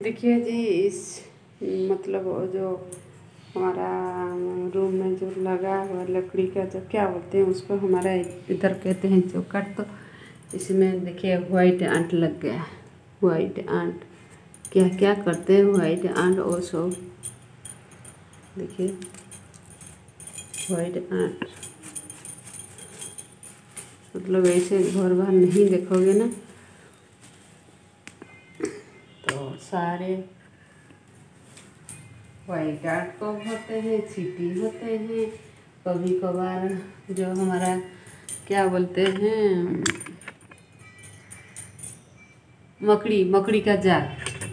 देखिए जी, इस मतलब वो जो हमारा रूम में जो लगा हुआ लकड़ी का, जो क्या बोलते हैं उसको, हमारा इधर कहते हैं चौखट। तो इसमें देखिए वाइट आंट लग गया। वाइट आंट क्या क्या करते हैं वाइट आंट और सब। देखिए वाइट आंट मतलब ऐसे घर बार नहीं देखोगे ना तो सारे वाइट आर्ट कब होते हैं, चींटी होते हैं, कभी कभार जो हमारा क्या बोलते हैं मकड़ी मकड़ी का जाल,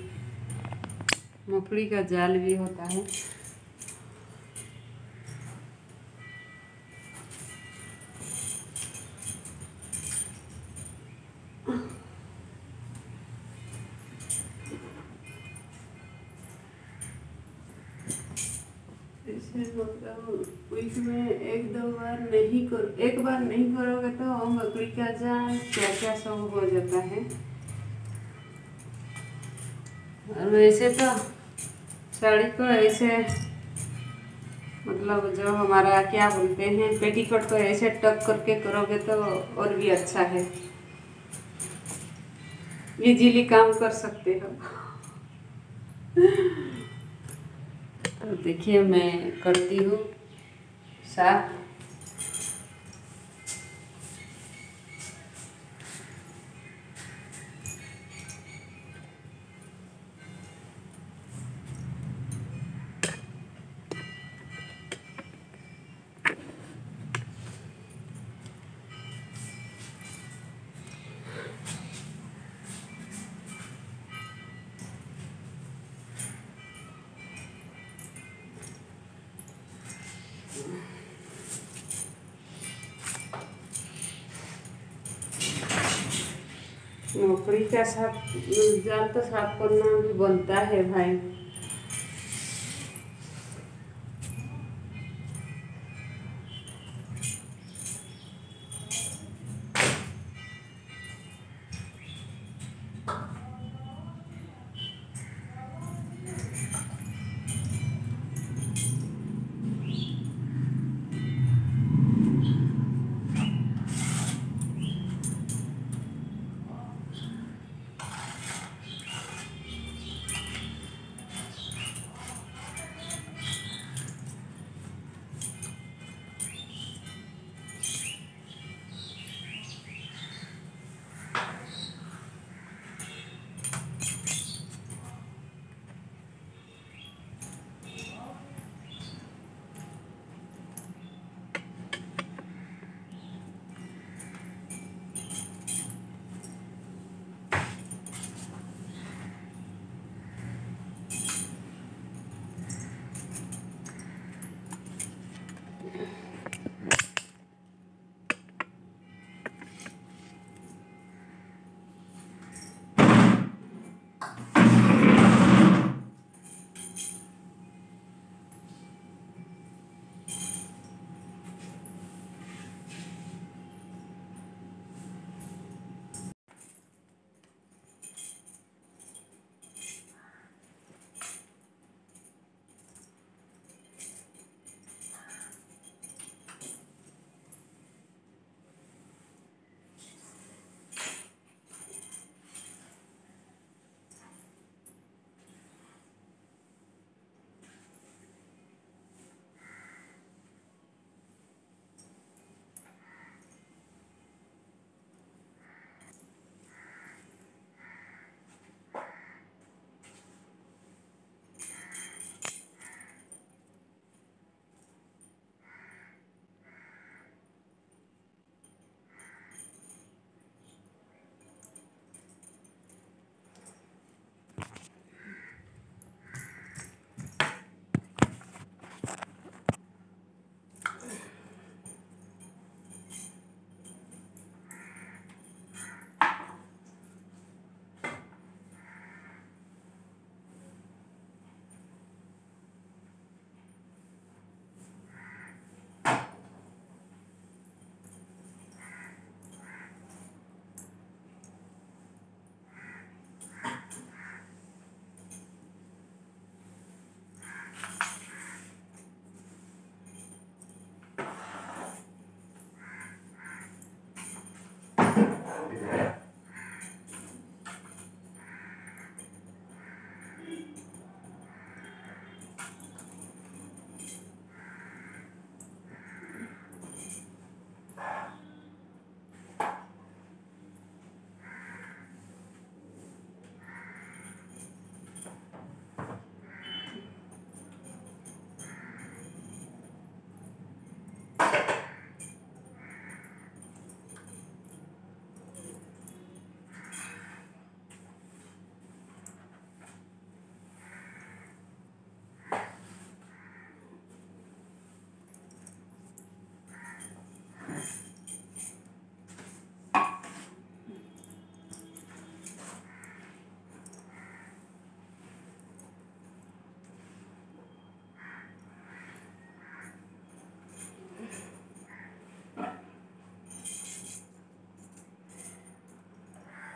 मकड़ी का जाल भी होता है। इसे मतलब वीक में एक बार नहीं करोगे तो मकड़ी का जाल क्या क्या सब हो जाता है। और वैसे तो साड़ी को ऐसे मतलब जो हमारा क्या बोलते हैं पेटीकोट को ऐसे टक करके करोगे तो और भी अच्छा है, इजीली काम कर सकते हो। तो देखिए मैं करती हूँ साफ। मकड़ी का साफ जाल तो साफ करना भी बनता है भाई।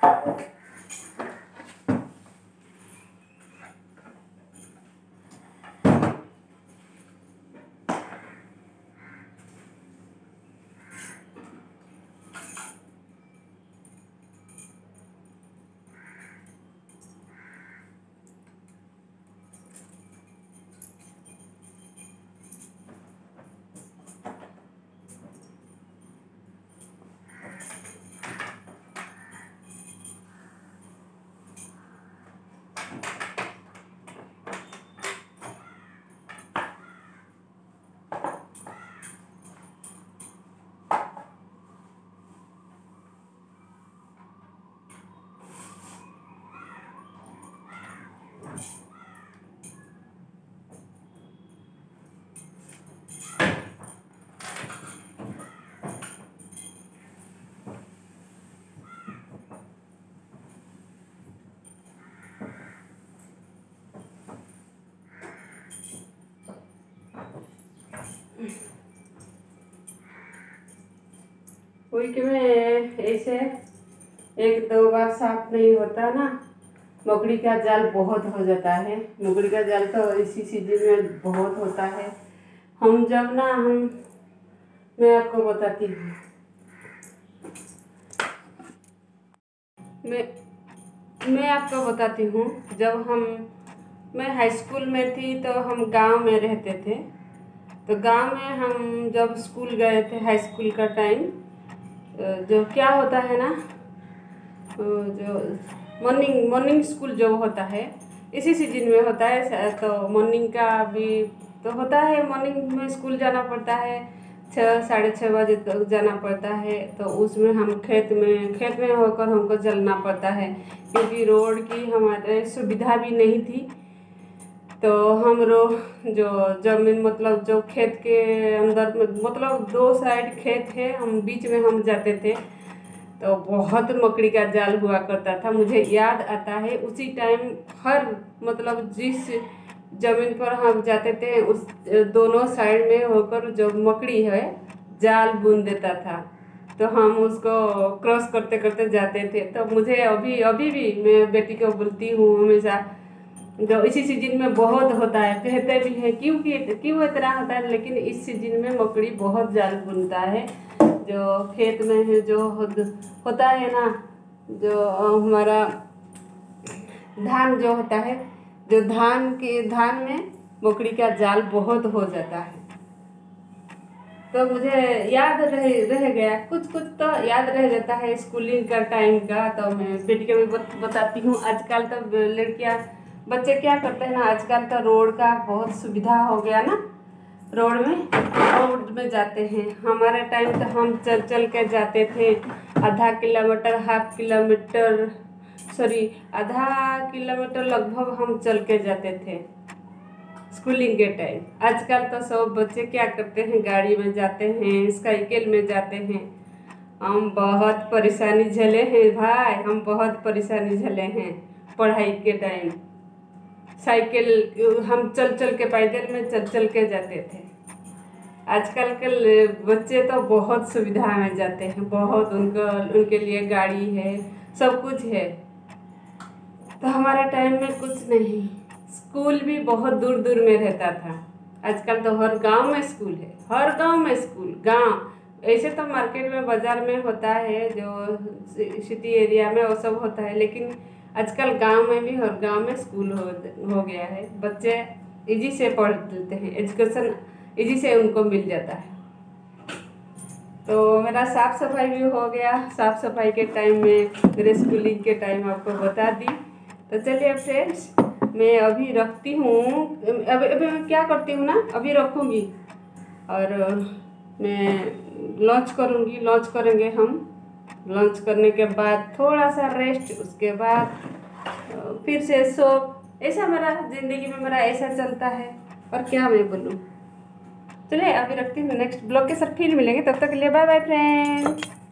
वीक में ऐसे 1-2 बार साफ नहीं होता ना, मकड़ी का जाल बहुत हो जाता है। मकड़ी का जाल तो इसी सीजन में बहुत होता है। हम जब ना मैं आपको बताती हूँ। मैं आपको बताती हूँ, जब मैं हाई स्कूल में थी तो हम गांव में रहते थे। तो गांव में हम जब स्कूल गए थे, हाई स्कूल का टाइम, जो क्या होता है ना, जो मॉर्निंग स्कूल जो होता है इसी सीजन में होता है। तो मॉर्निंग का भी तो होता है, मॉर्निंग में स्कूल जाना पड़ता है, 6-6:30 बजे तक जाना पड़ता है। तो उसमें हम खेत में होकर हमको चलना पड़ता है, क्योंकि रोड की हमारे सुविधा भी नहीं थी। तो हम जो जमीन मतलब जो खेत के अंदर में मतलब 2 साइड खेत है, हम बीच में हम जाते थे। तो बहुत मकड़ी का जाल हुआ करता था। मुझे याद आता है उसी टाइम हर मतलब जिस जमीन पर हम जाते थे उस दोनों साइड में होकर जो मकड़ी है जाल बुन देता था। तो हम उसको क्रॉस करते करते जाते थे। तो मुझे अभी भी मैं बेटी को बोलती हूँ हमेशा, जो इसी सीजन में बहुत होता है। कहते भी हैं क्यों इतना होता है, लेकिन इस सीजन में मकड़ी बहुत जाल बुनता है। जो खेत में है जो होता है ना, जो हमारा धान जो होता है, जो धान में मकड़ी का जाल बहुत हो जाता है। तो मुझे याद रह गया, कुछ तो याद रह जाता है स्कूलिंग का टाइम का। तो मैं बेटी को भी बताती हूँ। आजकल तो बच्चे क्या करते हैं ना, आजकल तो रोड का बहुत सुविधा हो गया ना, रोड में जाते हैं। हमारे टाइम तो हम चल के जाते थे, आधा किलोमीटर लगभग हम चल के जाते थे स्कूलिंग के टाइम। आजकल तो सब बच्चे क्या करते हैं, गाड़ी में जाते हैं, साइकिल में जाते हैं। हम बहुत परेशानी झेले हैं भाई, हम बहुत परेशानी झेले हैं पढ़ाई के टाइम। साइकिल हम चल के पैदल में चल के जाते थे। आजकल के बच्चे तो बहुत सुविधा में जाते हैं, बहुत उनके लिए गाड़ी है, सब कुछ है। तो हमारे टाइम में कुछ नहीं, स्कूल भी बहुत दूर दूर में रहता था। आजकल तो हर गांव में स्कूल है, हर गांव में स्कूल। ऐसे तो मार्केट में बाजार में होता है, जो सिटी एरिया में वो सब होता है, लेकिन आजकल गांव में भी हर गांव में स्कूल हो गया है। बच्चे इजी से पढ़ लेते हैं, एजुकेशन इजी से उनको मिल जाता है। तो मेरा साफ़ सफाई भी हो गया। साफ़ सफाई के टाइम में मेरे स्कूलिंग के टाइम आपको बता दी। तो चलिए फ्रेंड्स, मैं अभी रखती हूँ। अभी मैं क्या करती हूँ ना, अभी रखूँगी और मैं लंच करूँगी। लंच करेंगे हम। लंच करने के बाद थोड़ा सा रेस्ट, उसके बाद फिर से सो। ऐसा मेरा ज़िंदगी में मेरा ऐसा चलता है, और क्या मैं बोलूँ। चलिए अभी रखती हूँ, नेक्स्ट ब्लॉग के साथ फिर मिलेंगे। तब तक के लिए बाय बाय फ्रेंड्स।